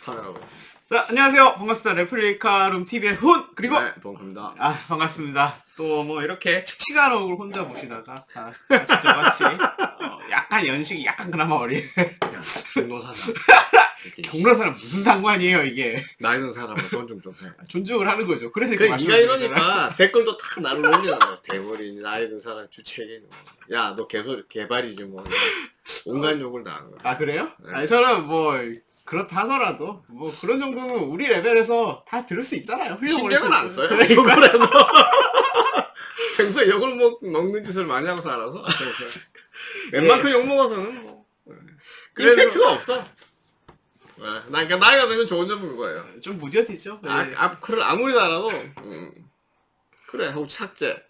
카메라고. 자, 안녕하세요. 반갑습니다. 레플리카룸 TV의 훈 그리고 네, 반갑습니다. 반갑습니다. 또 뭐 이렇게 칙칙한 얼굴 혼자 보시다가 같이 저같이 약간 연식이 약간 그나마 어린 경로사상. 경로사는 무슨 상관이에요 이게. 나이 든 사람은 존중 좀 해. 존중을 하는 거죠. 그래서 그 네가 이러니까 댓글도 다 나를 올리는 거야. 대머리 나이 든 사람 주책이. 야, 너 개발이지 뭐. 온갖 욕을 다 하는 거야. 아 그래요? 네. 아니 저는 뭐 그렇다 하더라도 뭐 그런 정도는 우리 레벨에서 다 들을 수 있잖아요. 신경은 안 써요. 그러니까. 그래도 평소에 욕을 먹는 짓을 많이 하고 살아서 웬만큼 욕 먹어서는 뭐 임팩트가 없어. 그러니까 나이가 들면 좋은 점은 그거예요. 좀 무뎌지죠. 네. 그걸 아무리 달아도 그래 하고 착제.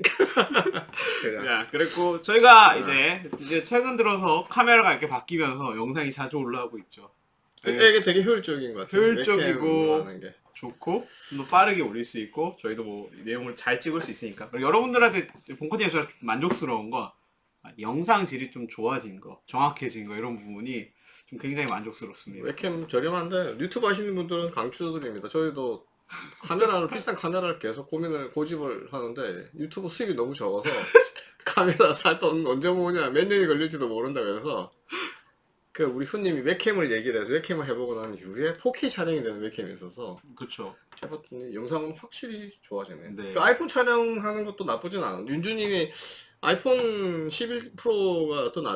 자, 그랬고 저희가 이제 최근 들어서 카메라가 이렇게 바뀌면서 영상이 자주 올라오고 있죠. 이게 되게 효율적인 것 같아요. 효율적이고 하는 게. 좋고 좀 더 빠르게 올릴 수 있고 저희도 뭐 내용을 잘 찍을 수 있으니까. 그리고 여러분들한테 본컨텐츠가 만족스러운 거, 영상 질이 좀 좋아진 거, 정확해진 거 이런 부분이 좀 굉장히 만족스럽습니다. 웹캠 저렴한데 유튜브 하시는 분들은 강추드립니다. 저희도 비싼 카메라를 계속 고집을 하는데 유튜브 수입이 너무 적어서 카메라 살 돈 언제 모으냐, 몇 년이 걸릴지도 모른다 그래서 우리 훈님이 웹캠을 얘기를 해서 웹캠을 해보고 난 이후에 4K 촬영이 되는 웹캠이 있어서 그렇죠. 해봤더니 영상은 확실히 좋아지네. 네. 아이폰 촬영하는 것도 나쁘진 않아. 윤주님이 아이폰 11 프로가 더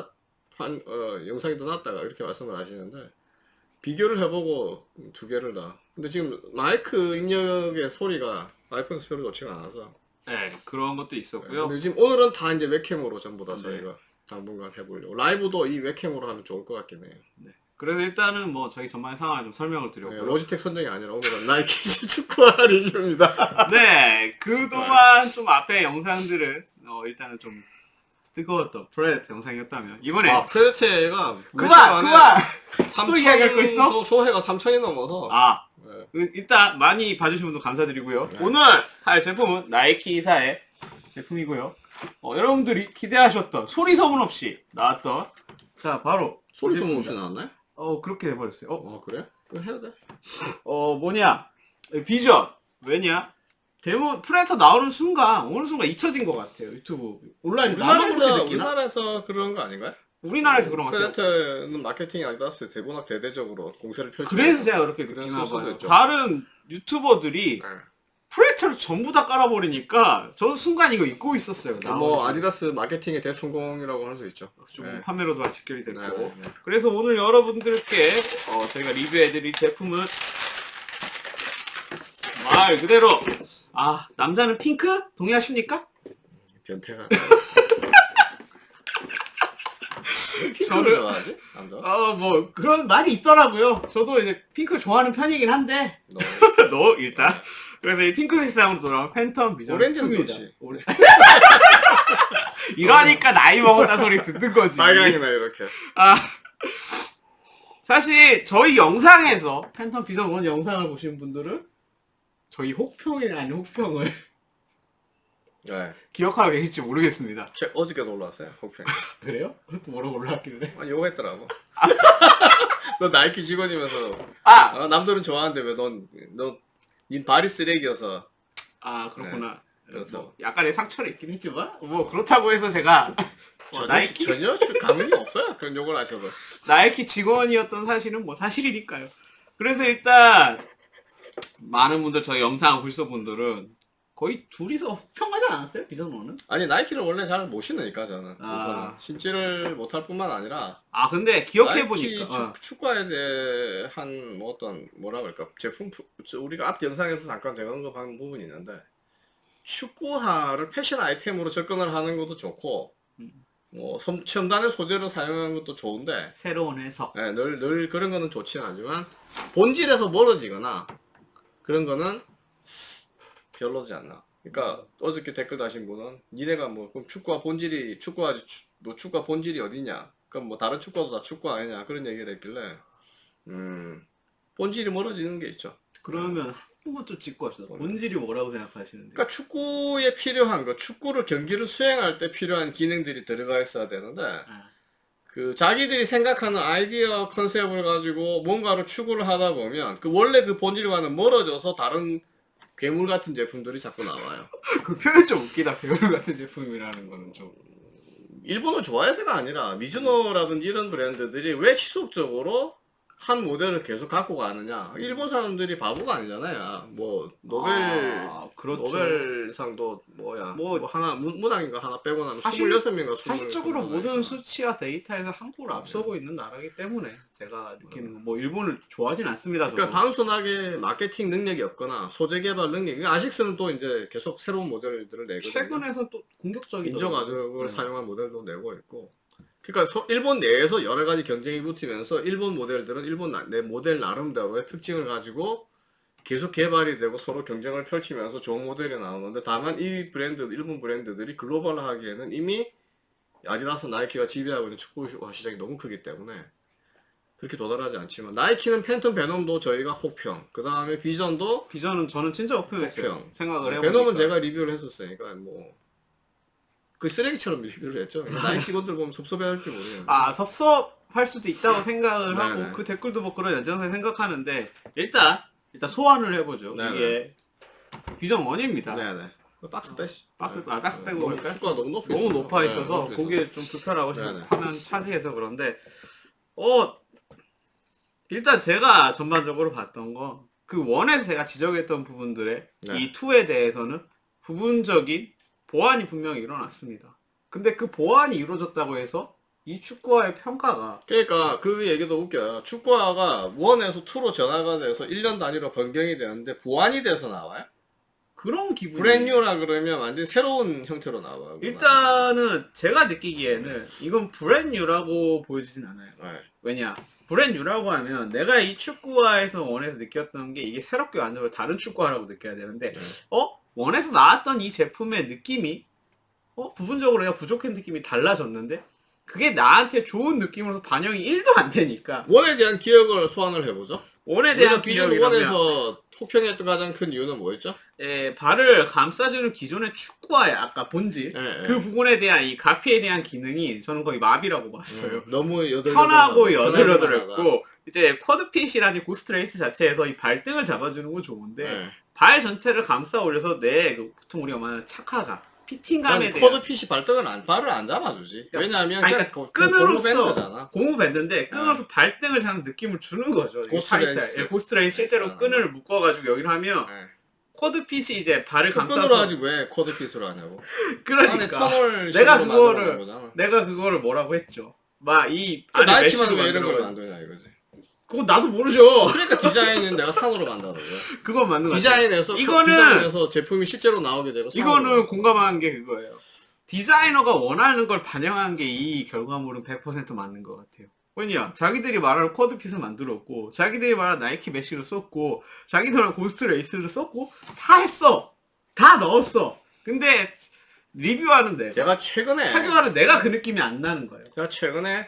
영상이 더 낫다가 이렇게 말씀을 하시는데 비교를 해보고 두 개를 다. 근데 지금 마이크 입력의 소리가 아이폰에서 별로 좋지가 않아서. 네, 그런 것도 있었고요. 근데 지금 오늘은 다 이제 웹캠으로 전부 다 네. 저희가 당분간 해보려고. 라이브도 이 웹캠으로 하면 좋을 것 같긴 해요. 네. 그래서 일단은 뭐 저희 전반의 상황을 좀 설명을 드렸고요. 네, 로지텍 선정이 아니라 오늘은 나이키 축구화 리뷰입니다. 네, 그동안 좀 앞에 영상들은 일단은 좀 뜨거웠던 프레데터 영상이었다면 이번에 프레데터가 그만! 또 3,000 이야기할 거 있어? 조회가 3,000이 넘어서 네. 일단 많이 봐주신 분도 감사드리고요. 네. 오늘 할 제품은 나이키사의 제품이고요. 여러분들이 기대하셨던 소리 소문 없이 나왔던 바로 소리 소문 없이 나왔나요? 그렇게 돼버렸어요. 그래? 그거 해야 돼? 뭐냐 비전. 왜냐 프레데터 나오는 순간 어느 순간 잊혀진 것 같아요. 유튜브 온라인 우리나라에서 그런 거 아닌가요? 우리나라에서 그런 것 같아요. 프레데터는 마케팅이 아니다스 대보나 대대적으로 공세를 펼치고 그래서 제가 그렇게 느끼나 봐요. 다른 유튜버들이 프레데터를 전부 다 깔아버리니까 저는 순간 이거 잊고 있었어요. 뭐 아디다스 마케팅의 대성공이라고 할 수 있죠. 좀 판매로도 직결이 됐고. 네. 그래서 오늘 여러분들께 저희가 리뷰해드릴 제품은 말 그대로 남자는 핑크? 동의하십니까? 변태가. 저를 좋아하지? 남자? 뭐 그런 말이 있더라고요. 저도 이제 핑크 좋아하는 편이긴 한데 너 일단 그래서 이 핑크 색상으로 돌아온 팬텀 비전 오렌지는 좋지. 이러니까 나이 먹었다 소리 듣는 거지. 빨강이나 이렇게. 사실 저희 영상에서 팬텀 비전 1 영상을 보신 분들은 저희 혹평이나 아닌 혹평을 기억하고 계실지 모르겠습니다. 어저께도 올라왔어요, 혹평. 그래요? 그것도 뭐라고 올라왔길래? 요거 했더라고. 너 나이키 직원이면서 남들은 좋아하는데 왜 닌 발이 쓰레기여서. 그렇구나. 네. 뭐 약간의 상처는 있긴 했지만 뭐 그렇다고 해서 제가 나이키 전혀 감흥이 없어요. 그런 욕을 하셔도. 나이키 직원이었던 사실은 뭐 사실이니까요. 그래서 일단 많은 분들 저희 영상 보시던 분들은 거의 둘이서 평하지 않았어요? 비전원은? 아니 나이키를 원래 잘 못 신으니까 저는. 신지를 못할 뿐만 아니라 근데 기억해보니까 나이키 축구화에 대한 뭐 어떤 뭐라 그럴까 제품 우리가 앞 영상에서 잠깐 제가 언급한 부분이 있는데 축구화를 패션 아이템으로 접근을 하는 것도 좋고 뭐 첨단의 소재를 사용하는 것도 좋은데 새로운 해석. 네, 늘 그런 거는 좋지는 않지만 본질에서 멀어지거나 그런 거는 별로지 않나. 그러니까 어저께 댓글 다신 분은 니네가 뭐 그럼 축구화 본질이 축구화 본질이 어디냐? 그럼 뭐 다른 축구화도 다 축구 아니냐? 그런 얘기를 했길래 본질이 멀어지는 게 있죠. 그러면 한 번 좀 짚고 합시다. 본질이 뭐라고 생각하시는데? 그러니까 축구에 필요한 거, 경기를 수행할 때 필요한 기능들이 들어가 있어야 되는데 그 자기들이 생각하는 아이디어 컨셉을 가지고 뭔가를 추구를 하다 보면 그 원래 그 본질과는 멀어져서 다른 괴물 같은 제품들이 자꾸 나와요. 그 표현 좀 웃기다. 배우 같은 제품이라는 거는 좀. 일본을 좋아해서가 아니라 미즈노라든지 이런 브랜드들이 왜 지속적으로 한 모델을 계속 갖고 가느냐. 일본 사람들이 바보가 아니잖아요. 뭐 그렇죠. 노벨상도 뭐야 뭐 하나 문학인가 하나 빼고 나면 사실- 26명인가 사실적으로 모든 수치와 데이터에서 한국을 앞서고 있는 나라이기 때문에 제가 느끼는 건 뭐 일본을 좋아하진 않습니다. 저도. 그러니까 단순하게 마케팅 능력이 없거나 소재 개발 능력이 아식스는 또 이제 계속 새로운 모델들을 내거든요. 최근에서 또 공격적인 인조 가죽을 사용한 모델도 내고 있고. 그러니까 일본 내에서 여러 가지 경쟁이 붙으면서 일본 모델들은 내 모델 나름대로의 특징을 가지고 계속 개발이 되고 서로 경쟁을 펼치면서 좋은 모델이 나오는데 다만 이 일본 브랜드들이 글로벌하기에는 이미 아디다스, 나이키가 지배하고 있는 축구 시장이 너무 크기 때문에 그렇게 도달하지 않지만 나이키는 팬텀 베놈도 저희가 혹평, 그 다음에 비전도 비전은 저는 진짜 혹평했어요. 혹평. 생각을 해보니까. 베놈은 제가 리뷰를 했었으니까 뭐 그 쓰레기처럼 리뷰를 했죠. 나이키 직원들 보면 섭섭해할지 모르겠는데. 섭섭할 수도 있다고 생각을 하고 네네. 그 댓글도 뭐 그런 연장선에 생각하는데 일단 소환을 해보죠. 네네. 이게 비전 1입니다. 네네. 박스 빼. 박스 빼고 너무 볼까요? 축구가 너무 너무 높아 있어서 높아 보기에 좀 불편하고 네네. 화면 차지해서 그런데 일단 제가 전반적으로 봤던 거 그 원에서 제가 지적했던 부분들의 네. 이 2에 대해서는 부분적인 보완이 분명히 일어났습니다. 근데 그 보완이 이루어졌다고 해서 이 축구화의 평가가 그러니까 그 얘기도 웃겨요. 축구화가 1에서 2로 전화가 돼서 1년 단위로 변경이 되는데 보완이 돼서 나와요? 그런 기분이 브랜뉴라 그러면 완전 새로운 형태로 나와요. 일단은 제가 느끼기에는 이건 브랜뉴라고 보여지진 않아요. 네. 왜냐? 브랜뉴라고 하면 내가 이 축구화에서 원에서 느꼈던 게 이게 새롭게 만들어 다른 축구화라고 느껴야 되는데 네. 원에서 나왔던 이 제품의 느낌이 부분적으로 내가 부족한 느낌이 달라졌는데 그게 나한테 좋은 느낌으로 반영이 1도 안 되니까 1에 대한 기억을 소환을 해보죠. 원에 대한 기존 기억이라면 1에서 혹평했던 가장 큰 이유는 뭐였죠? 발을 감싸주는 기존의 축구화의 아까 본질 네, 그 부분에 대한 이 가피에 대한 기능이 저는 거의 마비라고 봤어요. 너무 편하고 여들여들했고 이제 쿼드핏이라든지 고스트레이스 자체에서 이 발등을 잡아주는 건 좋은데 네. 발 전체를 감싸 올려서 보통 우리가 말하는 착화감, 피팅감에 대한 쿼드핏이 발을 안 잡아주지. 왜냐하면 그러니까 끈으로써 밴드잖아. 고무 밴드인데 끈으로서 발등을 잡는 느낌을 주는 거죠. 고스트레이스. 고스트레이스 실제로 끈을 묶어가지고 여기를 하면 네. 쿼드핏이 이제 발을 끈으로 감싸서 하지 왜 쿼드핏으로 하냐고. 그러니까 터널 내가 식으로 그거를- 만드는 거잖아. 내가 그거를 뭐라고 했죠. 이 그 안에 나이키만 메쉬로 왜 이런 걸 만들어가지고. 만드냐 이거지. 그거 나도 모르죠. 그러니까 디자인은 내가 산으로 만드는 거야. 그건 맞는 거 같아요. 디자인에서 디자인에서 제품이 실제로 나오게 되고 이거는 공감하는 게 그거예요. 디자이너가 원하는 걸 반영한 게 이 결과물은 100% 맞는 것 같아요. 왜냐? 자기들이 말하는 쿼드핏을 만들었고, 자기들이 말하는 나이키 메쉬를 썼고, 자기들은 고스트 레이스를 썼고, 다 했어! 다 넣었어! 근데, 리뷰하는데, 제가 최근에 착용하는 내가 그 느낌이 안 나는 거예요. 제가 최근에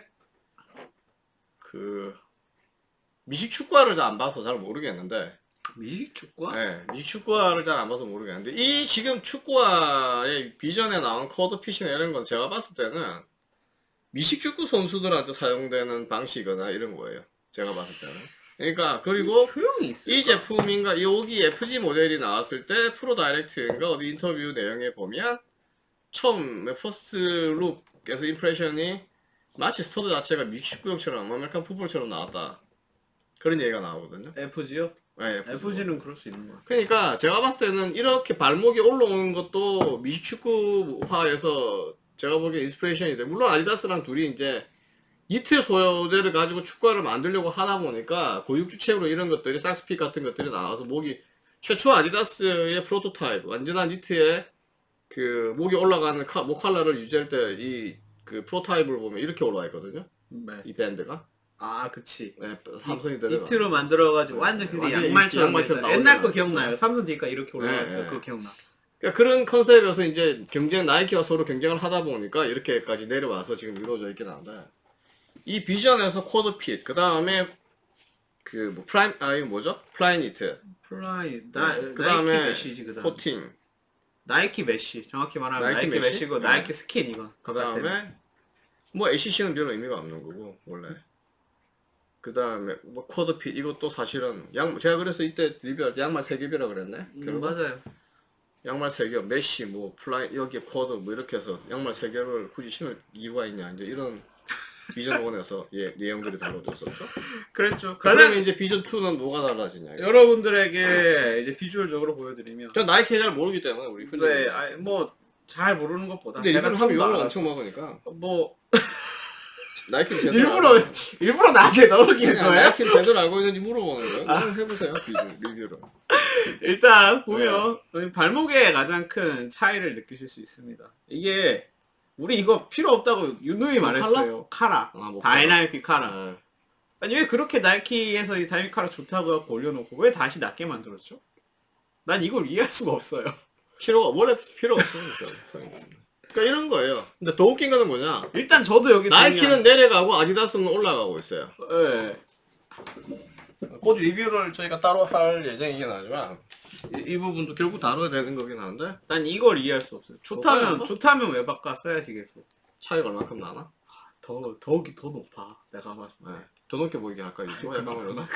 그 미식 축구화를 잘 안 봐서 잘 모르겠는데 미식 축구화? 네, 미식 축구화를 잘 안 봐서 모르겠는데 이 지금 축구화의 비전에 나온 쿼드핏이나 이런 건 제가 봤을 때는 미식 축구 선수들한테 사용되는 방식이나 이런 거예요. 제가 봤을 때는. 그러니까 그리고 효용이 있어요. 이 제품인가 여기 FG 모델이 나왔을 때 프로 다이렉트인가 어디 인터뷰 내용에 보면 처음 퍼스트 룩에서 임프레션이 마치 스터드 자체가 미식구형처럼 아메리칸 풋볼처럼 나왔다. 그런 얘기가 나오거든요. FG요? 네, FG는 그럴 수 있는 것 같아요. 그러니까 제가 봤을 때는 이렇게 발목이 올라오는 것도 미식축구화에서 제가 보기엔 인스피레이션이 돼. 물론 아디다스랑 둘이 이제 니트 소재를 가지고 축구화를 만들려고 하다 보니까 고육주체로 이런 것들이 삭스핏 같은 것들이 나와서 최초 아디다스의 프로토타입 완전한 니트에 그 목이 올라가는 목 칼라를 유지할 때 이 그 프로타입을 보면 이렇게 올라와 있거든요. 네. 이 밴드가. 그치. 네, 삼성이 들어가. 니트로 만들어가지고 완전 근데 완전 양말처럼 양말처럼 됐어요. 옛날 거 나오진 기억나요? 않았어요. 삼성 뒤니까 이렇게 올라갔어요. 네, 그거 기억나. 그러니까 그런 컨셉에서 이제 나이키와 서로 경쟁을 하다 보니까 이렇게까지 내려와서 지금 이루어져 있긴 한데 이 비전에서 쿼드핏 그 다음에 그 뭐 이거 뭐죠? 플라이니트 그 그 나이키 다음에 메쉬지 그 다음. 코팅 나이키 메쉬 정확히 말하면 나이키 나이키 메쉬? 메쉬고 네. 나이키 스킨 이거. 그 다음에 뭐 ACC는 별로 의미가 없는 거고 원래. 그 다음에 뭐 쿼드핏 이것도 사실은 제가 그래서 이때 리뷰할 때 양말 3겹이라 그랬네. 맞아요. 양말 3겹, 메쉬, 뭐 플라이 여기에 쿼드 뭐 이렇게 해서 양말 3겹을 굳이 신을 이유가 있냐 이제 이런 비전1에서 내용들이 다뤄졌었죠. 그랬죠. 그러면 이제 비전2는 뭐가 달라지냐. 여러분들에게 이제 비주얼적으로 보여드리면. 저 나이키 잘 모르기 때문에 우리 네, 뭐 잘 모르는 것보다. 근데 제가 일부러 좀 하면 더 욕을 알아서. 엄청 먹으니까. 뭐 나이키는 제대로 일부러 나한테 넣어기는 거예요? 나이키는 제대로 알고 있는지 물어보는 거예요. 한번 해보세요 리뷰로. 일단 보면 발목에 가장 큰 차이를 느끼실 수 있습니다. 이게 우리 이거 필요 없다고 유누이 말했어요. 카라. 뭐 다이나믹 카라. 네. 아니 왜 그렇게 나이키에서 이 다이나믹 카라 좋다고 해서 올려놓고 왜 다시 낮게 만들었죠? 난 이걸 이해할 수가 없어요. 원래 필요가 없으니까. 그러니까 이런 거예요. 근데 더 웃긴 거는 뭐냐? 일단 저도 여기 나이키는 내려가고 아디다스는 올라가고 있어요. 네. 곧 리뷰를 저희가 따로 할 예정이긴 하지만 이 부분도 결국 다뤄야 되는 거긴 한데 난 이걸 이해할 수 없어요. 좋다면 왜 바꿔 써야지겠어. 차이가 얼마큼 나나? 더 높아. 내가 봤을 때. 네. 더 높게 보이게 할까? 이거 약간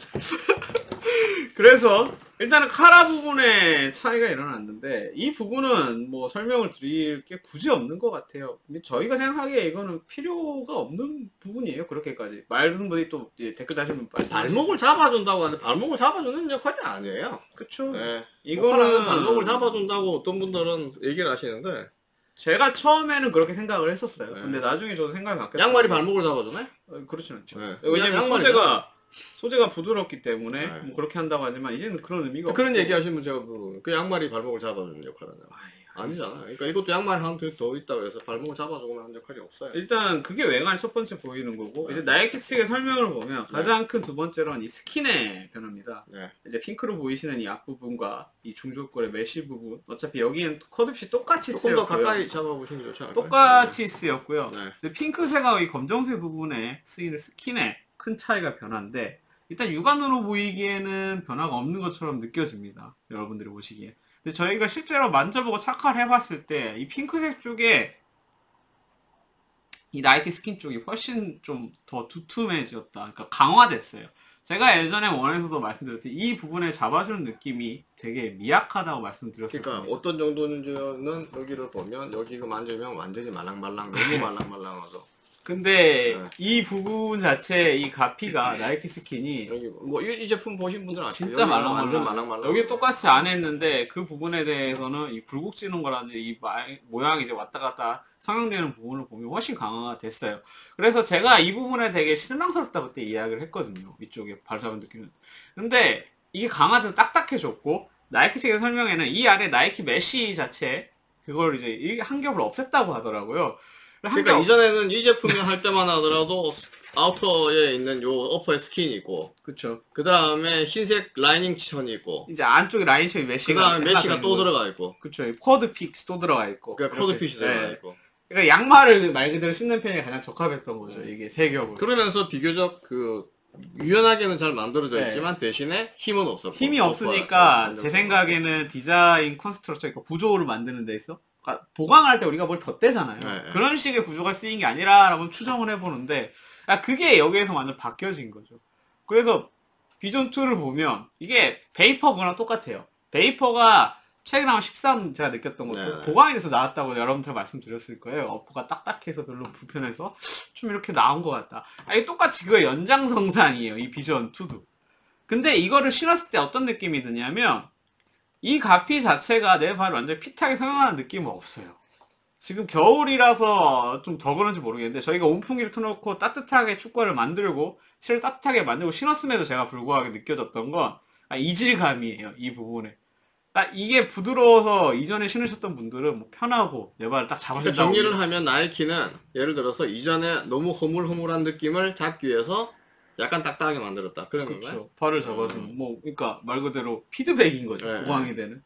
그래서 일단은 카라 부분에 차이가 일어났는데 이 부분은 뭐 설명을 드릴 게 굳이 없는 것 같아요. 근데 저희가 생각하기에 이거는 필요가 없는 부분이에요. 그렇게까지 많은 분이 또 댓글 다시면 발목을 잡아준다고 하는데 발목을 잡아주는 역할이 아니에요. 그쵸. 네. 이거는 발목을 잡아준다고 어떤 분들은 얘기를 하시는데 제가 처음에는 그렇게 생각을 했었어요. 네. 근데 나중에 저도 생각이 바뀌었어요. 양말이 발목을 잡아주네? 그렇진 않죠. 네. 왜냐면 소재가 부드럽기 때문에 네. 뭐 그렇게 한다고 하지만 이제는 그런 의미가 그런 없고. 얘기 하시면 제가 그 양말이 발목을 잡아주는 역할을 하냐. 아니잖아. 그러니까 이것도 양말 하나 더 있다고 해서 발목을 잡아주거나 하는 역할이 없어요. 일단 그게 외관이 첫 번째 보이는 거고 이제 나이키 측의 설명을 보면 가장 큰 두 번째로는 이 스킨의 변화입니다. 네. 이제 핑크로 보이시는 이 앞부분과 이 중족골의 메쉬 부분 어차피 여기는 컷없이 똑같이 조금 더 쓰였고요. 가까이 잡아보시는 게 좋지 않을까요? 똑같이 쓰였고요. 네. 이제 핑크색과 이 검정색 부분에 쓰이는 스킨의 큰 차이가 변화인데 일단 육안으로 보이기에는 변화가 없는 것처럼 느껴집니다. 여러분들이 보시기에. 근데 저희가 실제로 만져보고 착화를 해봤을 때 이 핑크색 쪽에 이 나이키 스킨 쪽이 훨씬 좀 더 두툼해졌다. 그러니까 강화됐어요. 제가 예전에 원에서도 말씀드렸듯이 이 부분에 잡아주는 느낌이 되게 미약하다고 말씀드렸어요. 그러니까 어떤 정도는지는 여기를 보면 여기가 만지면 완전히 말랑말랑 너무 말랑말랑하죠. 근데 네. 이 부분 자체 이 가피가 나이키 스킨이 여기 뭐 이 제품 보신 분들은 아시죠? 진짜 말랑말랑. 완전 말랑말랑. 여기 똑같이 안 했는데 그 부분에 대해서는 이 굴곡지는 거라든지 이 모양이 이제 왔다 갔다 성형되는 부분을 보면 훨씬 강화가 됐어요. 그래서 제가 이 부분에 되게 실망스럽다 그때 이야기를 했거든요. 이쪽에 바로 잡은 느낌은. 근데 이게 강화돼서 딱딱해졌고 나이키 측의 설명에는 이 아래 나이키 메쉬 자체 그걸 이제 한 겹을 없앴다고 하더라고요. 그러니까 이전에는 이 제품을 할 때만 하더라도 아우터에 있는 요 어퍼에 스킨이 있고 그쵸. 그 다음에 흰색 라이닝 천이 있고 이제 안쪽에 라인처럼 그 메쉬가 다음에 메쉬가 또 들어가 있고 그쵸. 쿼드 픽 또 들어가 있고. 그러니까 코드핏이 들어가 네. 있고 그러니까 양말을 말 그대로 신는 편이 가장 적합했던 거죠. 이게 세 겹으로. 그러면서 비교적 그 유연하게는 잘 만들어져 네. 있지만 대신에 힘은 없었고 힘이 어퍼가 없으니까 잘 제 생각에는 디자인 컨스트럭처 그러니까 구조를 만드는 데 있어 그러니까 보강할 때 우리가 뭘 덧대잖아요. 네. 그런 식의 구조가 쓰인 게 아니라라고 추정을 해보는데 그게 여기에서 완전 바뀌어진 거죠. 그래서 비전2를 보면 이게 베이퍼거랑 똑같아요. 베이퍼가 최근에 한 13 제가 느꼈던 것도 네. 보강이 돼서 나왔다고 여러분들 말씀드렸을 거예요. 어퍼가 딱딱해서 별로 불편해서 좀 이렇게 나온 것 같다. 이게 똑같이 그거 연장성상이에요. 이 비전2도. 근데 이거를 신었을 때 어떤 느낌이 드냐면 이 가피 자체가 내 발을 완전히 핏하게 성형하는 느낌은 없어요. 지금 겨울이라서 좀 더 그런지 모르겠는데 저희가 온풍기를 틀어놓고 따뜻하게 축구화를 만들고 실을 따뜻하게 만들고 신었음에도 제가 불구하게 느껴졌던 건 이질감이에요. 이 부분에. 이게 부드러워서 이전에 신으셨던 분들은 뭐 편하고 내 발을 딱 잡아준다고. 그러니까 정리를 하면 나이키는 예를 들어서 이전에 너무 허물허물한 느낌을 잡기 위해서 약간 딱딱하게 만들었다. 그런 건가요? 그렇죠. 발을 잡아주는 뭐 그러니까 말 그대로 피드백인 거죠. 네, 보강이 되는.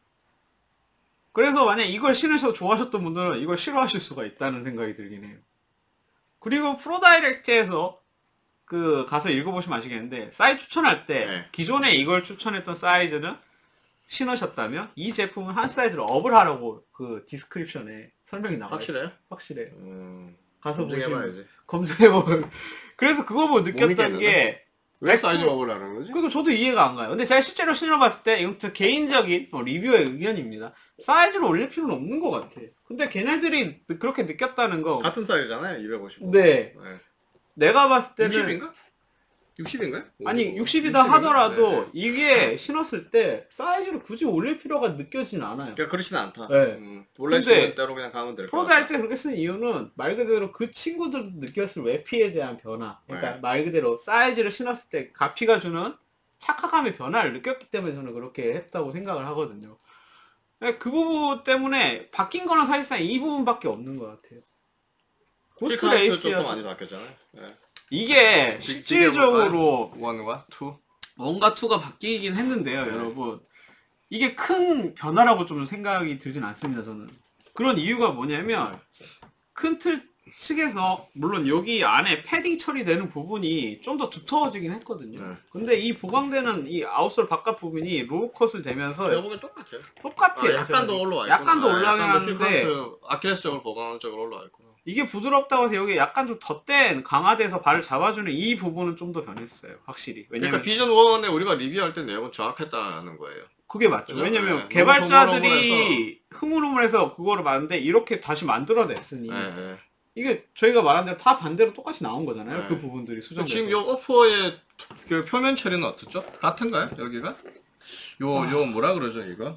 그래서 만약 이걸 신으셔서 좋아하셨던 분들은 이걸 싫어하실 수가 있다는 생각이 들긴 해요. 그리고 프로다이렉트에서 그 가서 읽어보시면 아시겠는데 사이즈 추천할 때 네. 기존에 이걸 추천했던 사이즈는 신으셨다면 이 제품은 한 사이즈를 업을 하라고 그 디스크립션에 설명이 나와요. 확실해요? 확실해요. 가서 검증해봐야지. 검증해보면 그래서 그거 보고 느꼈던 믿겠는데? 게 왜 사이즈 먹으라는 거지? 그리고 저도 이해가 안 가요. 근데 제가 실제로 신어봤을 때 이건 저 개인적인 리뷰의 의견입니다. 사이즈를 올릴 필요는 없는 것 같아. 근데 걔네들이 그렇게 느꼈다는 거. 같은 사이즈잖아요. 255. 네. 네. 내가 봤을 때는 60인가? 60인가요? 아니 60이다 하더라도 네. 이게 신었을 때 사이즈를 굳이 올릴 필요가 느껴지진 않아요. 그러니까 그렇지는 않다. 네. 원래 근데 신는 대로 그냥 가면 될 것 프로드 같아. 할 때 그렇게 쓴 이유는 말 그대로 그 친구들도 느꼈을 외피에 대한 변화. 그러니까 네. 말 그대로 사이즈를 신었을 때 가피가 주는 착화감의 변화를 느꼈기 때문에 저는 그렇게 했다고 생각을 하거든요. 그 부분 때문에 바뀐 거는 사실상 이 부분밖에 없는 것 같아요. 고스트 도 레이스야 많이 바뀌었잖아요. 네. 이게 실질적으로 원과 투. 뭔가 2가 바뀌긴 했는데요, 네. 여러분. 이게 큰 변화라고 좀 생각이 들진 않습니다, 저는. 그런 이유가 뭐냐면, 큰 틀 측에서, 물론 여기 안에 패딩 처리되는 부분이 좀 더 두터워지긴 했거든요. 네. 근데 이 보강되는 이 아웃솔 바깥 부분이 로우컷을 되면서 제가 보면 똑같아요. 똑같아요. 약간 더 올라와 있구나. 약간 더 올라가긴 하는데, 아킬레스 쪽으로 보강하는 쪽으로 올라와 있구나. 이게 부드럽다고 해서 여기 약간 좀 덧댄 강화돼서 발을 잡아주는 이 부분은 좀 더 변했어요, 확실히. 왜냐면 그러니까 비전 1에 우리가 리뷰할 때 내용은 정확했다는 거예요. 그게 맞죠. 그죠? 왜냐면 네. 개발자들이 흐물흐물해서 그거를 만드는데 이렇게 다시 만들어냈으니 네, 네. 이게 저희가 말한 대로 다 반대로 똑같이 나온 거잖아요. 네. 그 부분들이 수정돼서. 지금 요 오퍼의 그 표면 처리는 어떻죠? 같은가요? 여기가? 요 뭐라 그러죠 이거?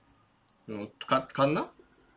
같나?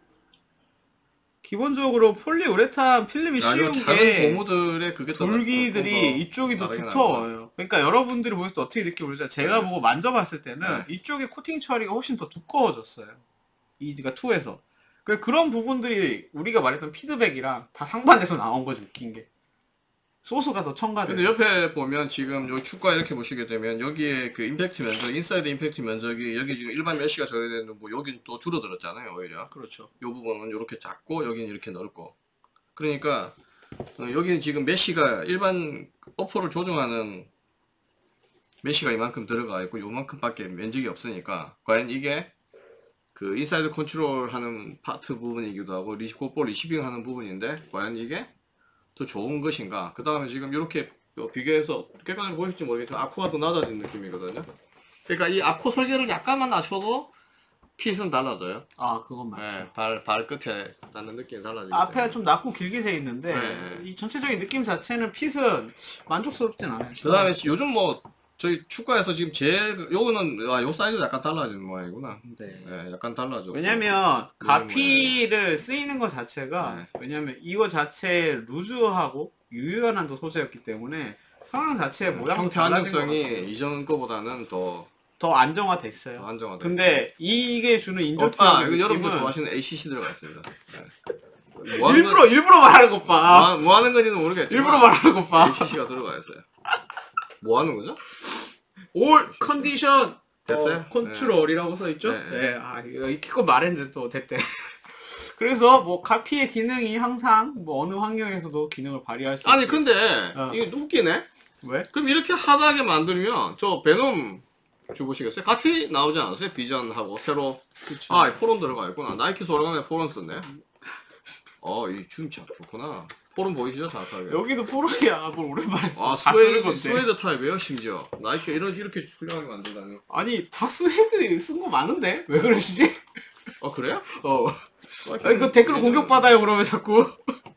기본적으로 폴리우레탄 필름이 요 씌운 작은 게 고무들의 그게 더 돌기들이 이쪽이 더 다르긴 두터워요. 그러니까 여러분들이 보실 때 어떻게 느껴보죠? 제가 네. 보고 만져봤을 때는 네. 이쪽에 코팅 처리가 훨씬 더 두꺼워졌어요. 이가 2에서. 그런 부분들이 우리가 말했던 피드백이랑 다 상반돼서 나온 거지, 웃긴 게. 소스가 더 첨가돼. 근데 옆에 보면 지금 요 축과 이렇게 보시게 되면 여기에 그 임팩트 면적, 인사이드 임팩트 면적이 여기 지금 일반 메쉬가 저래되는 뭐 여긴 또 줄어들었잖아요, 오히려. 그렇죠. 요 부분은 이렇게 작고 여기는 이렇게 넓고. 그러니까 여기는 지금 메쉬가 일반 어퍼를 조정하는 메쉬가 이만큼 들어가 있고 요만큼밖에 면적이 없으니까 과연 이게 그 인사이드 컨트롤 하는 파트 부분이기도 하고 곧볼 리시빙 하는 부분인데 과연 이게 더 좋은 것인가. 그 다음에 지금 이렇게 비교해서 객관적으로 보실지 모르겠지만 아코가 더 낮아진 느낌이거든요. 그러니까 이 아코 설계를 약간만 낮춰도 핏은 달라져요. 아, 그건 맞죠. 네, 발 끝에 닿는 느낌이 달라지기 앞에가 때문에. 좀 낮고 길게 돼 있는데 네. 이 전체적인 느낌 자체는 핏은 만족스럽진 않아요. 그 다음에 요즘 뭐 저희 축구에서 지금 제일 요거는 요 사이즈 약간 달라지는 모양이구나. 네. 네, 약간 달라져. 왜냐면 가피를 쓰이는 것 자체가 네. 왜냐면 이거 자체 루즈하고 유연한 소재였기 때문에 성능 자체의 모양도 형태 달라진 것 같아요. 안정성이 이전 거보다는 더 더 안정화됐어요. 안정화돼. 근데 이게 주는 이거 인조표현 여러분들 느낌은 좋아하시는 ACC 들어가 있습니다. 네. 뭐 하는 일부러 말하는 것 봐. 뭐 하는 건지는 모르겠지만 일부러 말하는 것 봐. ACC가 들어가 있어요. 뭐 하는 거죠? 올 컨디션 됐어요? 컨트롤이라고 써 있죠? 네. 네. 아, 이거 이거 말했는데 또 됐대. 그래서 뭐 카피의 기능이 항상 뭐 어느 환경에서도 기능을 발휘할 수 아니 있게. 근데 어. 이게 웃기네. 왜? 그럼 이렇게 하드하게 만들면 저 베놈 주보시겠어요? 같이 나오지 않았어요? 비전하고 새로. 그쵸. 아, 포론 들어가 있구나. 나이키 소라감에 포론 썼네. 이 춤 참 좋구나. 포론 보이시죠? 정확하게. 여기도 포로야. 뭘 오랜만에 써. 아, 다 쓰는 스웨이드, 건데. 스웨이드 타입이에요, 심지어. 나이키가 이렇게 훌륭하게 만들다니. 아니 다 스웨이드 쓴 거 많은데 왜 그러시지? 그래요? 아니 그 댓글로 공격받아요 그러면 자꾸.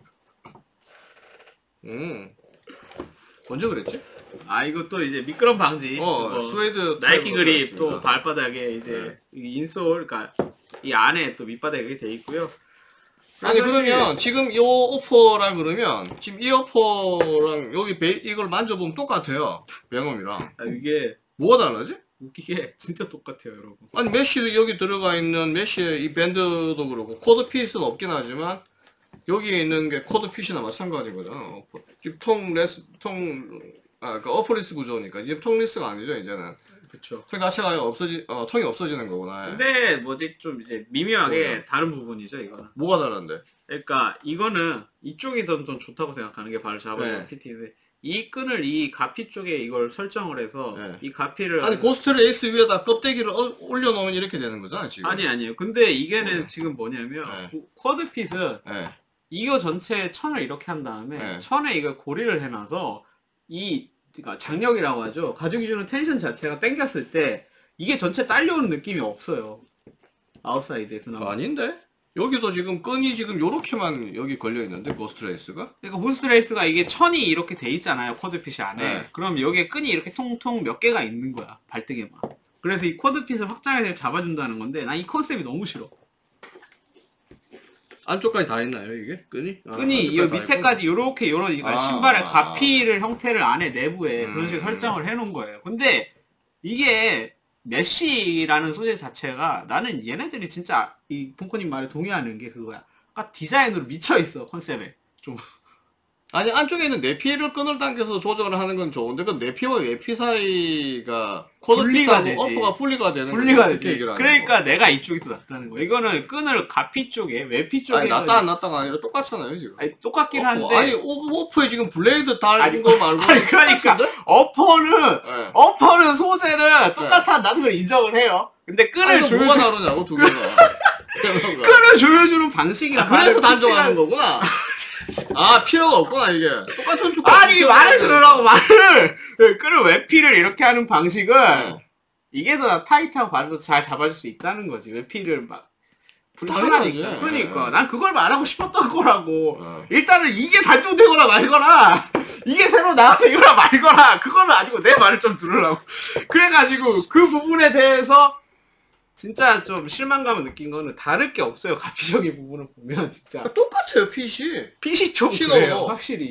언제 그랬지? 아 이것도 이제 미끄럼 방지. 스웨이드 나이키 타입으로 그립 또 들어있습니다. 발바닥에 이제 이 인솔 그러니까 이 안에 또 밑바닥에 돼 있고요. 아니 사실- 그러면 지금 이 오퍼라 그러면 지금 이 오퍼랑 여기 이걸 만져보면 똑같아요. 베놈이랑. 아, 이게 뭐가 달라지? 웃기게 진짜 똑같아요 여러분. 아니 메쉬 여기 들어가 있는 메쉬의 이 밴드도 그렇고 코드 핏은 없긴 하지만 여기에 있는 게 코드 핏이나 마찬가지인 거잖아. 지금 그 어퍼리스 구조니까 이제 통리스가 아니죠 이제는. 그렇죠. 통 자체가 통이 없어지는 거구나. 근데 뭐지 좀 이제 미묘하게 뭐야? 다른 부분이죠 이거는. 뭐가 다른데? 그러니까 이거는 이쪽이 더 좀 좋다고 생각하는 게 발을 잡아주는 네. PT인데 이 끈을 이 가피 쪽에 이걸 설정을 해서 네. 이 가피를 아니 고스트 레이스 위에다 껍데기를 올려놓으면 이렇게 되는 거잖아 지금. 아니에요. 근데 이게는 네. 지금 뭐냐면 네. 쿼드핏은 네. 이거 전체 천을 이렇게 한 다음에 네. 천에 이걸 고리를 해놔서 그러니까 장력이라고 하죠. 가죽이 주는 텐션 자체가 당겼을 때 이게 전체 딸려오는 느낌이 없어요. 아웃사이드에 그나마. 아닌데? 여기도 지금 끈이 지금 요렇게만 여기 걸려 있는데 고스트 레이스가? 그러니까 고스트 레이스가 이게 천이 이렇게 돼 있잖아요. 쿼드핏이 안에. 네. 그럼 여기에 끈이 이렇게 통통 몇 개가 있는 거야. 발등에만. 그래서 이 쿼드핏을 확장해서 잡아준다는 건데 난 이 컨셉이 너무 싫어. 안쪽까지 다 있나요 이게? 끈이? 끈이 이 밑에까지 요렇게 요런 그러니까 신발의 가피를 형태를 안에 내부에 그런 식으로 설정을 해놓은 거예요. 근데 이게 메쉬라는 소재 자체가 나는 얘네들이 진짜 이 폰코님 말에 동의하는 게 그거야. 아까 디자인으로 미쳐있어 컨셉에 좀. 아니 안쪽에 있는 내피를 끈을 당겨서 조정을 하는 건 좋은데 그 내피와 외피 사이가 분리가 쿼드핏하고 되지. 어퍼가 분리가 되는 분리가 거 되지. 그러니까 내가 이쪽이 더 낫다는 거야. 이거는 끈을 가피 쪽에 외피 쪽에 아니 낫다 안 낫다가 아니라 똑같잖아요 지금. 아니, 똑같긴 어퍼. 한데 아니 오퍼에 지금 블레이드 달린 아니, 거 말고 아니 그러니까 어퍼는 네. 어퍼는 소재는 똑같아. 나도 그걸 인정을 해요. 근데 끈을 아니, 뭐가 조여주 다르냐고 두 개가. 끈을 조여주는 방식이랑 그래서 다른 단정하는 거구나. 아 필요가 없구나 이게. 똑같은 축구. 아니 말을 들으라고 말을 끈을 외피를 이렇게 하는 방식은 이게 더 타이트하고 바르도 잘 잡아줄 수 있다는 거지. 외피를 막 당연하지. 불편하니까. 그러니까 난 그걸 말하고 싶었던 거라고. 어. 일단은 이게 단종되거나 말거나 이게 새로 나와서 이거나 말거나 그거는 아니고 내 말을 좀 들으려고. 그래가지고 그 부분에 대해서 진짜 좀 실망감을 느낀 거는 다를 게 없어요. 가피적인 부분을 보면 진짜 똑같아요 핏이. 핏이 좀 신어. 그래요 확실히.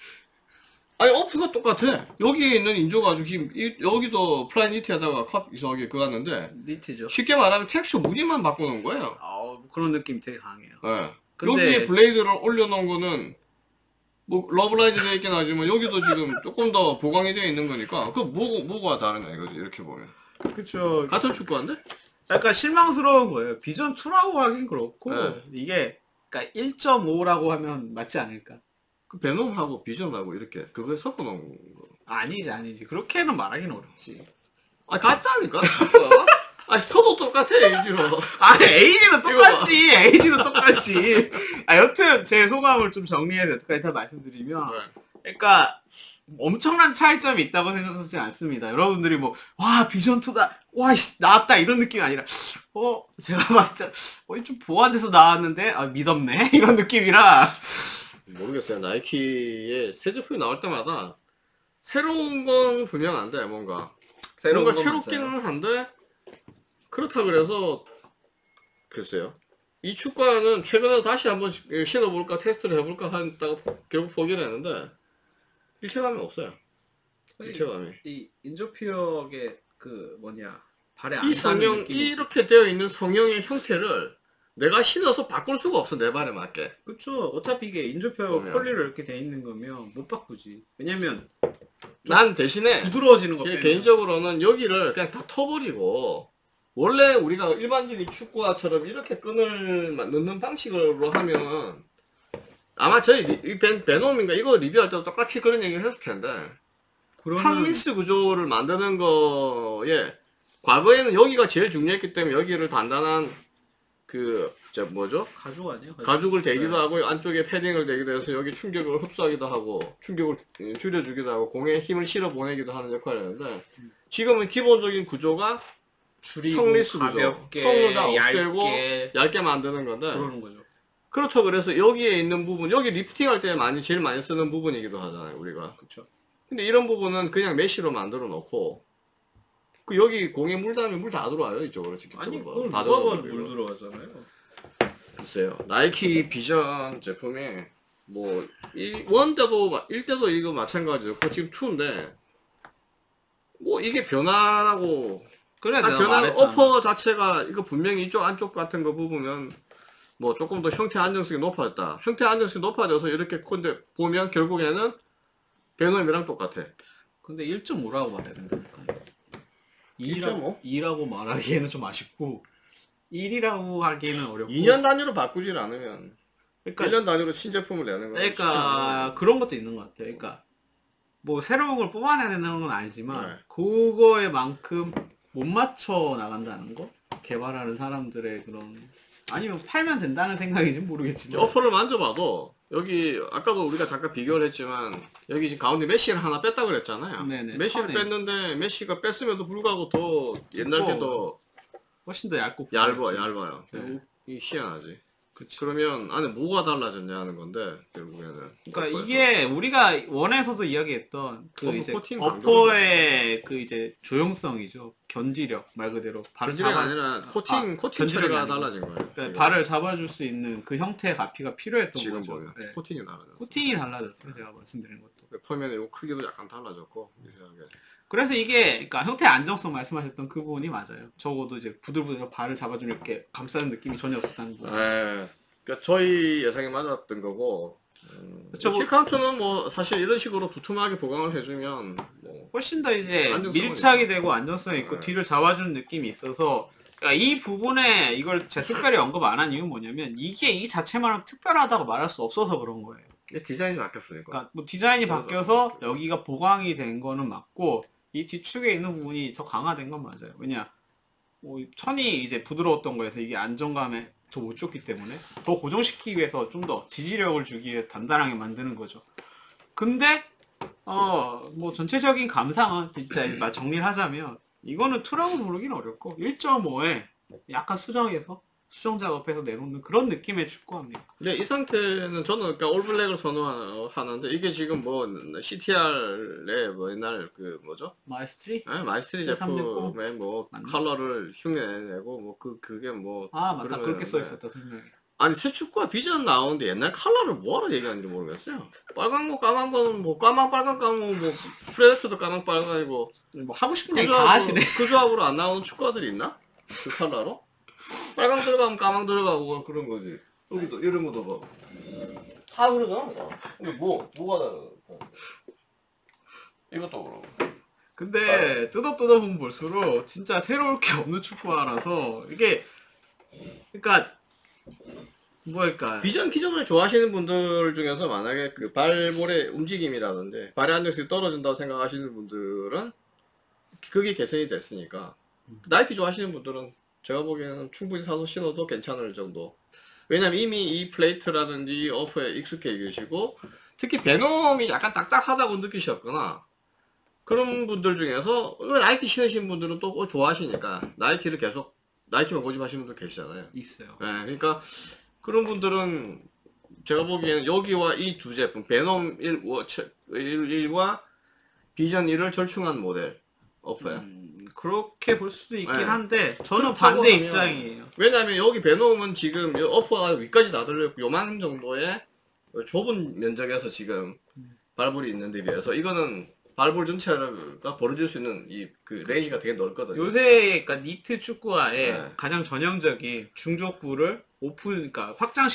아니 어퍼가 똑같아. 여기 있는 인조 가죽 지금 여기도 플라이니티에다가 컵 이상하게 그거 갔는데 니트죠. 쉽게 말하면 텍스처 무늬만 바꿔놓은 거예요. 그런 느낌이 되게 강해요. 네. 근데- 여기에 블레이드를 올려놓은 거는 뭐 러브라이즈 되어 있긴 하지만 여기도 지금 조금 더 보강이 되어 있는 거니까 그 뭐가 다르냐 이거지 이렇게 보면. 그쵸. 같은 축구인데? 약간 실망스러운 거예요. 비전 2라고 하긴 그렇고 네. 이게 그러니까 1.5라고 하면 맞지 않을까? 그 베놈하고 비전하고 이렇게 그거 섞어놓은 거. 아니지. 그렇게는 말하기는 어렵지. 아 같다니까 축구가. 아 스토도 똑같아 에이지로. 아니 에이지는 똑같지. 에이지는 똑같지. 여튼 제 소감을 좀 정리해서 여기까지 다 말씀드리면 그러니까 엄청난 차이점이 있다고 생각하지 않습니다. 여러분들이 뭐 와 비전 2다 와 나왔다 이런 느낌이 아니라 제가 봤을 때 좀 보완돼서 나왔는데 믿었네 이런 느낌이라. 모르겠어요. 나이키의 새 제품이 나올 때마다 새로운 건 분명한데 뭔가 뭔가 새롭기는 한데 그렇다 그래서 글쎄요. 이 축구화는 최근에 다시 한번 신어볼까 테스트를 해볼까 하다가 결국 포기를 했는데 일체감이 없어요. 일체감이. 이 인조피어의 그 발에 이 성형 이렇게 되어 있는 성형의 형태를 내가 신어서 바꿀 수가 없어 내 발에 맞게. 그쵸. 어차피 이게 인조피어 그러면. 컬리로 이렇게 돼 있는 거면 못 바꾸지. 왜냐면 난 대신에 부드러워지는 거 빼면. 개인적으로는 여기를 그냥 다 터버리고 원래 우리가 일반적인 축구화처럼 이렇게 끈을 넣는 방식으로 하면 아마 저희 베놈인가 이거 리뷰할 때도 똑같이 그런 얘기를 했을 텐데 탕리스 구조를 만드는 거에 과거에는 여기가 제일 중요했기 때문에 여기를 단단한 가죽 아니야? 가죽을 대기도 하고 안쪽에 패딩을 대기도 해서 여기 충격을 흡수하기도 하고 충격을 줄여주기도 하고 공에 힘을 실어 보내기도 하는 역할을 했는데 지금은 기본적인 구조가 줄이고 탕리스 구조 가볍게 턱을 다 없애고 얇게 얇게 만드는 건데 그러는 거죠. 그렇다고 그래서 여기에 있는 부분 여기 리프팅 할 때 제일 많이 쓰는 부분이기도 하잖아요 우리가. 그렇죠. 근데 이런 부분은 그냥 메쉬로 만들어 놓고 그 여기 공에 물 닿으면 물 다 들어와요 이쪽으로 직접적으로. 아니 그걸 다 누가 봐도 젖어버리고. 물 들어가잖아요. 글쎄요. 나이키 비전 제품이 뭐 1 때도 이거 마찬가지였고 지금 2인데 뭐 이게 변화라고 그래 내가 변화 말했잖아. 어퍼 자체가 이거 분명히 이쪽 안쪽 같은 거 부분은 뭐 조금 더 형태 안정성이 높아졌다. 형태 안정성이 높아져서 이렇게 근데 보면 결국에는 베놈이랑 똑같아. 근데 1.5라고 말해야 된다니까. 1.5? 2라고 말하기에는 좀 아쉽고 1이라고 하기에는 어렵고 2년 단위로 바꾸질 않으면 그러니까 1년 단위로 신제품을 내는 거야. 그러니까 그런 것도 있는 것 같아요. 그러니까 뭐 새로운 걸 뽑아내는 건 알지만 네. 그거에 만큼 못 맞춰 나간다는 거 개발하는 사람들의 그런 아니면 팔면 된다는 생각인지 모르겠지만. 어퍼를 만져봐도 여기 아까도 우리가 잠깐 비교를 했지만 여기 지금 가운데 메쉬를 하나 뺐다 그랬잖아요. 네네, 메쉬를 천에. 뺐는데 메쉬가 뺐음에도 불구하고 더 옛날 게 더 훨씬 더 얇고 얇아요. 네. 이 희한하지. 그치. 그러면 안에 뭐가 달라졌냐 하는 건데 결국에는. 그러니까 어퍼에서. 이게 우리가 원에서도 이야기했던 그 이제 코팅 어퍼의 그 이제 조용성이죠. 견지력 말 그대로 발을 견지력이 잡아 아니라 코팅 견지력이 처리가 아니고. 달라진 거예요. 그러니까 이게. 발을 잡아줄 수 있는 그 형태의 가피가 필요했던 지금 거죠. 보면 네. 코팅이 달라졌어. 코팅이 달라졌어요. 제가 말씀드린 것도. 펴면 요 크기도 약간 달라졌고 이상하게. 그래서 이게 그러니까 형태의 안정성 말씀하셨던 그 부분이 맞아요. 적어도 이제 부들부들 발을 잡아주면 이렇게 감싸는 느낌이 전혀 없었다는 거. 네. 그러니까 저희 예상에 맞았던 거고. 그쵸, 뭐- 힐 카운트는 뭐 사실 이런 식으로 두툼하게 보강을 해주면 뭐 훨씬 더 이제 안정성은 밀착이 되고 안정성이 있고 네. 뒤를 잡아주는 느낌이 있어서 그러니까 이 부분에 이걸 제가 특별히 언급 안 한 이유는 뭐냐면 이게 이 자체만 특별하다고 말할 수 없어서 그런 거예요. 디자인이 바뀌었으니까. 그러니까 뭐 디자인이 그래서- 바뀌어서 여기가 보강이 된 거는 맞고 이 뒤축에 있는 부분이 더 강화된 건 맞아요. 왜냐 뭐 천이 이제 부드러웠던 거에서 이게 안정감에 더 못 줬기 때문에 더 고정시키기 위해서 좀 더 지지력을 주기 위해 단단하게 만드는 거죠. 근데 뭐 전체적인 감상은 진짜 정리를 하자면 이거는 2라고 부르기는 어렵고 1.5에 약간 수정 작업해서 내놓는 그런 느낌의 축구합니다. 근데 이 상태는 저는 그러니까 올블랙을 선호하는데 이게 지금 뭐 CTR의 뭐 옛날 그 뭐죠? 마이스트리? 마이스트리 7360? 제품의 뭐 맞나? 컬러를 흉내내고 뭐 그게 뭐 아 맞다 그러면- 그렇게 써있었다 설명에. 아니 새 축구와 비전 나오는데 옛날 컬러를 뭐하러 얘기하는지 모르겠어요. 빨간 거 까만 거는 뭐 까만 빨간 까만 뭐 프레데터도 까만 빨간이고 뭐 하고 싶은 얘기 다 하시네. 그 조합으로 안 나오는 축구화들이 있나? 그 컬러로? 빨강 들어가면 까망 들어가고 그런 거지. 여기도 이런 것도 봐. 다 그러잖아. 근데 뭐가 다르다. 이것도 그러고. 근데 뜯어보면 볼수록 진짜 새로울 게 없는 축구화라서 이게 그러니까 뭐랄까 비전 기존을 좋아하시는 분들 중에서 만약에 그 발볼의 움직임이라든지 발의 안정성이 떨어진다고 생각하시는 분들은 그게 개선이 됐으니까 나이키 좋아하시는 분들은 제가 보기에는 충분히 사서 신어도 괜찮을 정도. 왜냐면 이미 이 플레이트라든지 어프에 익숙해 계시고 특히 베놈이 약간 딱딱하다고 느끼셨거나 그런 분들 중에서 나이키 신으신 분들은 또 좋아하시니까 나이키만 고집하시는 분들 계시잖아요. 있어요. 네, 그러니까 그런 분들은 제가 보기에는 여기와 이 두 제품 베놈 1과 비전 1을 절충한 모델 어퍼야. 그렇게 볼 수도 있긴 네. 한데 저는 그렇다고 반대 하면- 입장이에요. 왜냐하면 여기 베놈은 지금 이 어퍼가 위까지 다 들려있고 요만 정도의 좁은 면적에서 지금 발볼이 있는데 비해서 이거는 발볼 전체가 벌어질 수 있는 이 그 레인지가 되게 넓거든요. 요새 그러니까 니트 축구화의 네. 가장 전형적인 중족부를 그러니까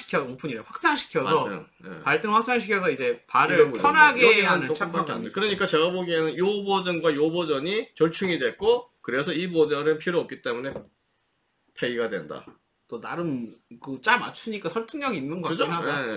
확장시켜서 맞아요. 네. 발등 확장시켜서 이제 발을 이런 거죠. 편하게 여기는 하는 조금밖에 안 돼. 착화감. 그러니까 제가 보기에는 요 버전과 요 버전이 절충이 됐고 그래서 이 모델은 필요 없기 때문에 폐기가 된다. 또 나름 그 짜 맞추니까 설득력이 있는 것 그죠? 같긴 하다. 네.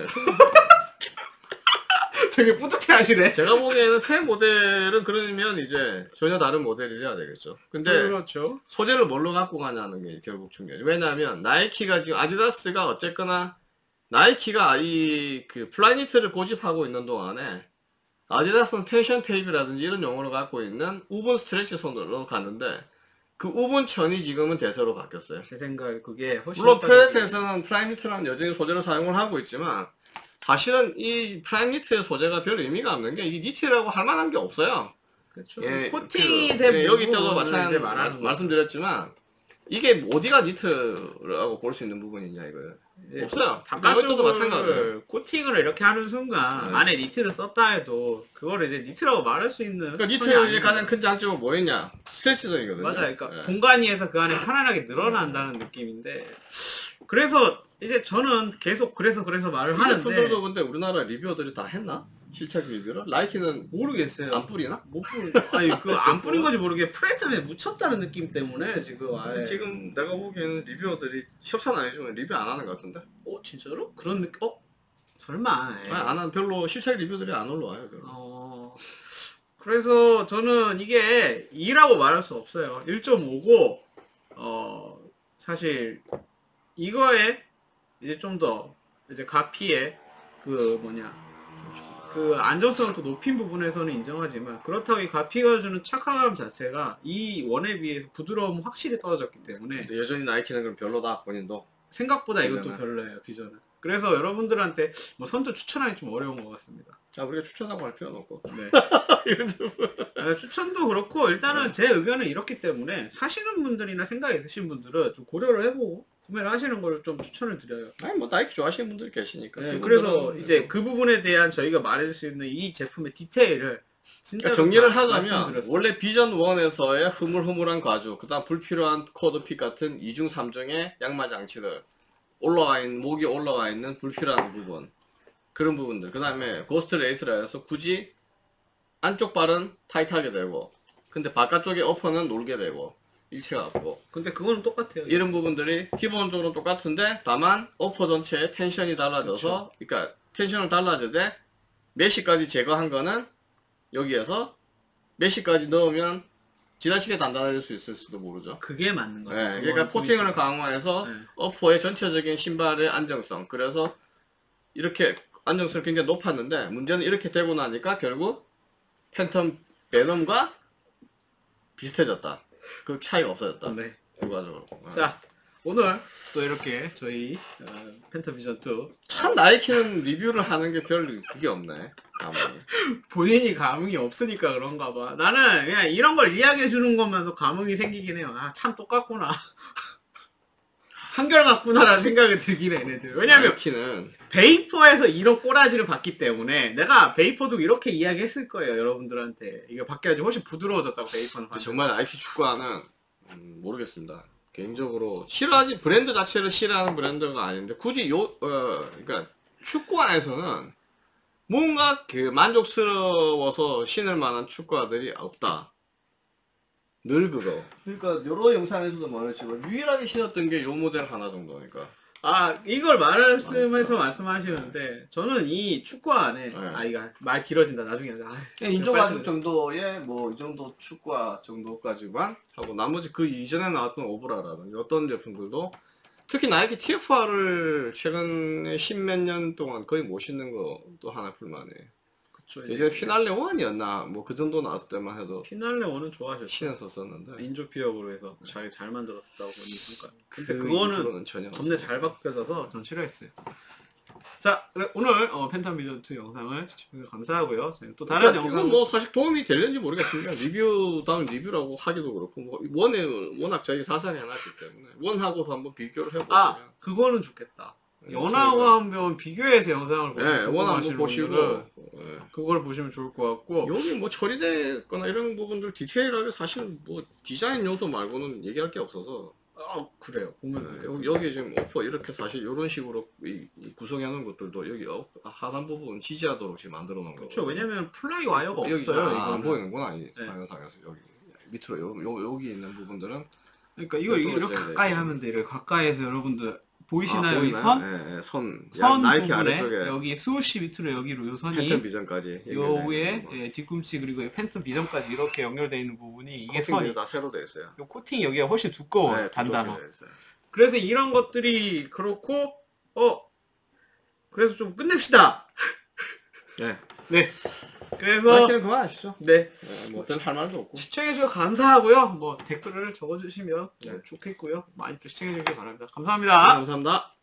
되게 뿌듯해하시네. 제가 보기에는 새 모델은 그러면 이제 전혀 다른 모델이어야 되겠죠. 근데 그렇죠. 소재를 뭘로 갖고 가냐는 게 결국 중요해요. 왜냐하면 나이키가 지금 아디다스가 어쨌거나 나이키가 이 그 플라이니트를 고집하고 있는 동안에 아디다스는 텐션 테이프라든지 이런 용어를 갖고 있는 우분 스트레치 손으로 갔는데 그 우분천이 지금은 대세로 바뀌었어요. 제 생각에 그게 훨씬 물론 더 프레데터에서는 프라임니트라는 여전히 소재를 사용을 하고 있지만 사실은 이 프라임니트의 소재가 별 의미가 없는 게 이 니트라고 할 만한 게 없어요. 그렇죠. 예, 코팅이 그, 된 예, 여기 때도 부분을 마찬가지 이제 말하는 거죠. 말씀드렸지만 이게 어디가 니트라고 볼 수 있는 부분이냐 이거예요. 예, 없어요. 이것도 마찬가지예요. 바깥쪽을 코팅을 이렇게 하는 순간 네. 안에 니트를 썼다 해도 그거를 이제 니트라고 말할 수 있는 그러니까 천이 니트의 아니에요. 가장 큰 장점은 뭐였냐? 스트레치적이거든요. 맞아요. 그러니까 예. 공간위에서 그 안에 편안하게 늘어난다는 느낌인데 그래서 이제 저는 계속 그래서 말을 이 하는데 제품들도 근데 우리나라 리뷰어들이 다 했나? 실착 리뷰를? 나이키는 모르겠어요. 안 뿌리나? 못 뿌리. 아니 그 안 뿌린 건지 모르게 프레임에 묻혔다는 느낌 때문에 지금 아예. 지금 내가 보기에는 리뷰어들이 협찬 안 해주면 리뷰 안 하는 것 같은데? 진짜로? 그런 느낌? 설마. 아니, 안 하는 별로 실착 리뷰들이 안 올라와요. 별로. 그래서 저는 이게 2라고 말할 수 없어요. 1.5고 사실 이거에 이제 좀 더 이제 가피의 그 그 안정성을 또 높인 부분에서는 인정하지만 그렇다고 이 가피가 주는 착화감 자체가 이 원에 비해서 부드러움은 확실히 떨어졌기 때문에 근데 여전히 나이키는 그럼 별로다 본인도. 생각보다 이것도 비전은. 별로예요 비전은. 그래서 여러분들한테 뭐 선두 추천하기 좀 어려운 것 같습니다. 아 우리가 추천하고 할 필요는 없고. 네. 추천도 그렇고 일단은 제 의견은 이렇기 때문에 사시는 분들이나 생각이 있으신 분들은 좀 고려를 해보고 구매를 하시는 걸 좀 추천을 드려요. 아니 뭐 나이키 좋아하시는 분들이 계시니까. 네, 그래서 이제 그 부분에 대한 저희가 말해줄 수 있는 이 제품의 디테일을 진짜 그러니까 정리를 하자면 원래 비전 1에서의 흐물흐물한 가죽, 그다음 불필요한 코드핏 같은 2중 3중의 양말 장치들, 목이 올라와 있는 불필요한 부분, 그런 부분들. 그다음에 고스트 레이스라 해서 굳이 안쪽 발은 타이트하게 되고, 근데 바깥쪽에 어퍼는 놀게 되고 일체가 없고. 근데 그거는 똑같아요. 이런 부분들이 기본적으로 똑같은데 다만 어퍼 전체의 텐션이 달라져서, 그러니까 텐션을 달라지되 메쉬까지 제거한 거는 여기에서 메쉬까지 넣으면 지나치게 단단해질 수 있을 수도 모르죠. 그게 맞는 거죠. 네, 그러니까 코팅을 강화해서 네. 어퍼의 전체적인 신발의 안정성, 그래서 이렇게 안정성이 굉장히 높았는데 문제는 이렇게 되고 나니까 결국 팬텀 베놈과 비슷해졌다. 그 차이가 없어졌다. 네. 결과적으로. 자, 오늘 또 이렇게 저희 펜텀 비전 2 참 나이키는 리뷰를 하는 게 별 그게 없네. 가만히. 본인이 감흥이 없으니까 그런가 봐. 나는 그냥 이런 걸 이야기해 주는 것만도 감흥이 생기긴 해요. 아, 참 똑같구나. 한결같구나라는 생각이 들긴 해, 얘네들. 왜냐면 나이키는 베이퍼에서 이런 꼬라지를 봤기 때문에 내가 베이퍼도 이렇게 이야기했을 거예요, 여러분들한테. 이거 바뀌어가지고 훨씬 부드러워졌다고 베이퍼는. 정말 나이키 축구화는 모르겠습니다. 개인적으로 싫어하지, 브랜드 자체를 싫어하는 브랜드가 아닌데 굳이 그러니까 축구 안에서는 뭔가 그 만족스러워서 신을 만한 축구화들이 없다. 늘 그거. 그러니까 여러 영상에서도 말했지만 유일하게 신었던 게 요 모델 하나 정도니까. 아, 이걸 말씀해서 말씀하시는데 저는 이 축구화 안에 네. 이거 말 길어진다 나중에 하자. 인조 가죽 정도의 뭐 이 정도 축구화 정도까지만 하고 나머지 그 이전에 나왔던 오브라라든지 어떤 제품들도 특히 나이키 TFR을 최근에 10몇 년 동안 거의 못 신는 것도 하나 불만이에요. 그쵸. 예전에 피날레 1이었나 뭐 그 정도 나왔을 때만 해도 피날레 1은 좋아하셨죠. 신었었는데 인조 피업으로 해서 잘 만들었었다고 본인 평가. 근데 그 그거는 이후로는 전혀 겁내 잘 바뀌어져서 전 싫어했어요. 자, 오늘 팬텀 비전 2 영상을 시청해주셔서 감사하고요. 저희는 또 다른 그러니까 영상 이건 뭐 사실 도움이 되는지 모르겠습니다. 리뷰 다음 리뷰라고 하기도 그렇고 뭐 원에 워낙 저희 사상이 해놨기 때문에 원하고 한번 비교를 해보시면 그거는 좋겠다. 네, 연하와 한번 비교해서 영상을 네, 원 한번 보시고 분들은 그걸 보시면 좋을 것 같고 여기 뭐 처리됐거나 이런 부분들 디테일하게 사실 뭐 디자인 요소 말고는 얘기할 게 없어서 그래요. 보면 여기 지금 오퍼 이렇게 사실 이런 식으로 이 구성해 놓은 것들도 여기 하단 부분 지지하도록 지금 만들어 놓은 거고. 그렇죠. 왜냐면 플라이 와이어가 여기 없어요. 이거 안 보이는구나 이 방영상에서 여기 밑으로 여기 있는 부분들은 그러니까 이거 이렇게 가까이 하면 돼요. 가까이에서 여러분들 보이시나요? 이 선? 네, 선 나이키 부분에 아래쪽에 여기 스우시 밑으로 여기로 요 선이 팬텀 비전까지 요 위에 뒤꿈치 그리고 팬텀 비전까지 이렇게 연결되어 있는 부분이 이게 선이 다 새로 돼 있어요. 요 코팅이 여기가 훨씬 두꺼워요. 네, 단단해. 그래서 이런 것들이 그렇고 그래서 좀 끝냅시다. 네. 그래서 나이키는 그만하시죠. 네. 뭐별 할 말도 없고. 시청해주셔서 감사하고요. 뭐 댓글을 적어주시면 좋겠고요. 많이 또 시청해주시기 바랍니다. 감사합니다. 감사합니다.